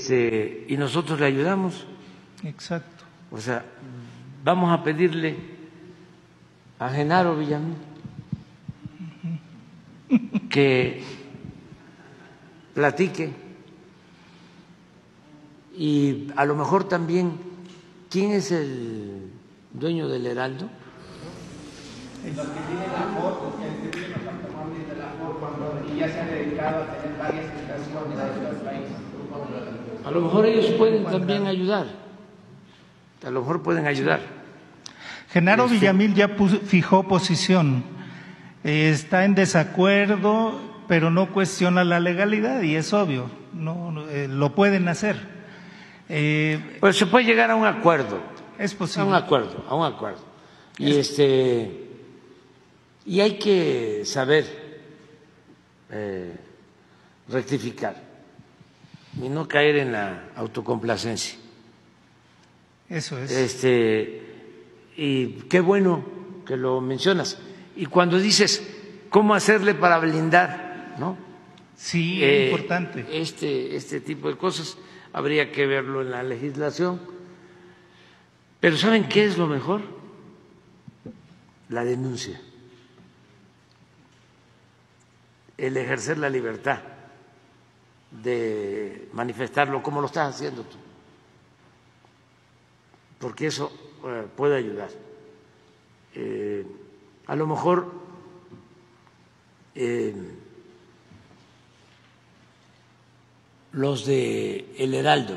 y nosotros le ayudamos. Exacto. O sea, vamos a pedirle a Genaro Villamil que platique y a lo mejor también, ¿quién es el dueño del Heraldo? Los que tienen la foto, que tienen los automóviles de la foto y ya se han dedicado a tener varias estaciones en los países. A lo mejor ellos pueden también ayudar. A lo mejor pueden ayudar. Genaro Villamil ya fijó posición. Está en desacuerdo, pero no cuestiona la legalidad y es obvio, lo pueden hacer. Pues se puede llegar a un acuerdo. Es posible. A un acuerdo. Y hay que saber rectificar y no caer en la autocomplacencia. Eso es. Y qué bueno que lo mencionas. Y cuando dices cómo hacerle para blindar, ¿no? Sí, es importante. Este tipo de cosas habría que verlo en la legislación. Pero ¿saben qué es lo mejor? La denuncia. El ejercer la libertad de manifestarlo como lo estás haciendo tú. Porque eso puede ayudar. A lo mejor los de El Heraldo,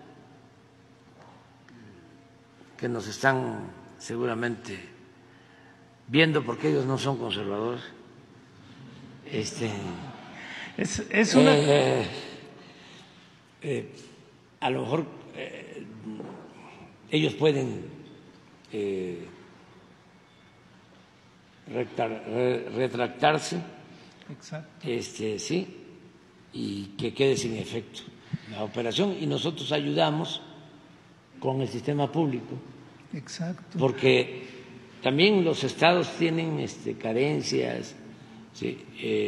que nos están seguramente viendo porque ellos no son conservadores, a lo mejor ellos pueden retractarse. Exacto. Sí, y que quede sin efecto la operación, y nosotros ayudamos con el sistema público. Exacto. Porque también los estados tienen carencias, ¿sí?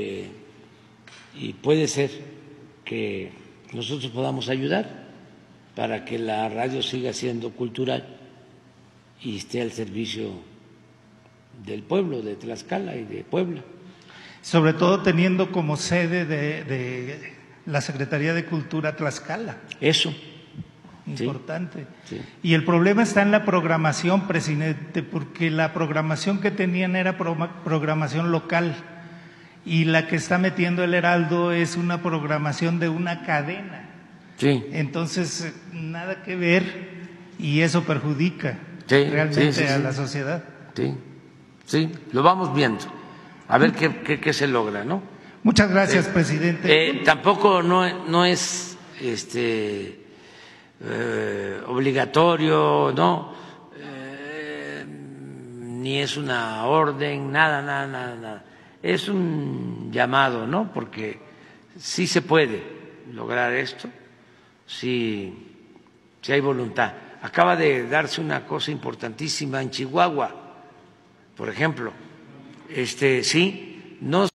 Y puede ser que nosotros podamos ayudar para que la radio siga siendo cultural y esté al servicio del pueblo de Tlaxcala y de Puebla. Sobre todo teniendo como sede de la Secretaría de Cultura Tlaxcala. Eso. Importante. Sí. Y el problema está en la programación, presidente, porque la programación que tenían era programación local y la que está metiendo el Heraldo es una programación de una cadena. Sí. Entonces, nada que ver y eso perjudica realmente a la sociedad. Sí, lo vamos viendo. A ver qué se logra, ¿no? Muchas gracias, presidente. Tampoco no es obligatorio, ¿no? Ni es una orden, nada. Es un llamado, ¿no? Porque sí se puede lograr esto, si hay voluntad. Acaba de darse una cosa importantísima en Chihuahua, por ejemplo, sí, no